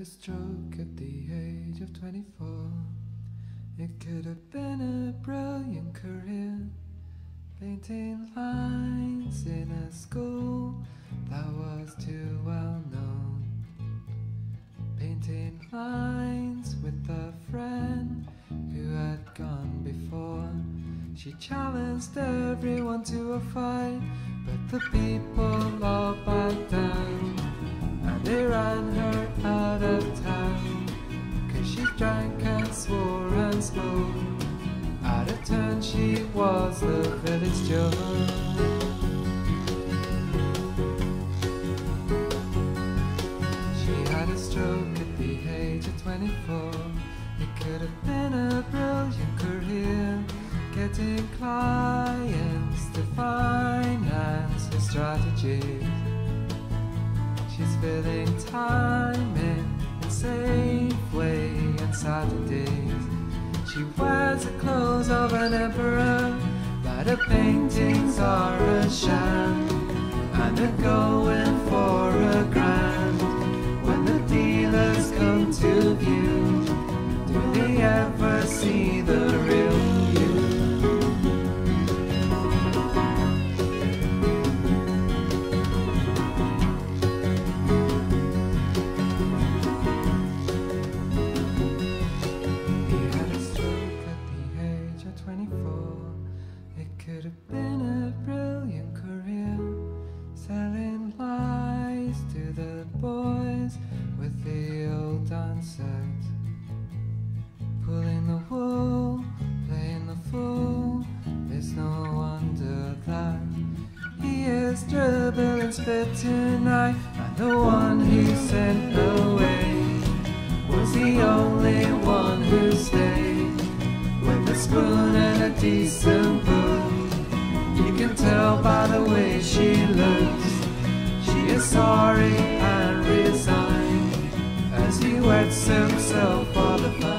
stroke at the age of 24. It could have been a brilliant career, painting lines in a school that was too well known, painting lines with a friend who had gone before. She challenged everyone to a fight, but the people all backed down, and they ran her out of town, 'cause she drank and swore and spoke. Out of turn she was the village joke. She had a stroke at the age of 24. It could have been a brilliant career, getting clients to finance her strategies. She's filling time in Safeway and Saturdays. She wears the clothes of an emperor, but her paintings are a sham, and they're going for $1,000. When the dealers come to view, do they ever see the real you? It could have been a brilliant career, selling lies to the boys with the old dancers, pulling the wool, playing the fool. It's no wonder that he is dribble and spit tonight, and the one he sent away was the only one who stayed, with a spoon and a decent book. You can tell by the way she looks, she is sorry and resigned, as he wets himself for the fun.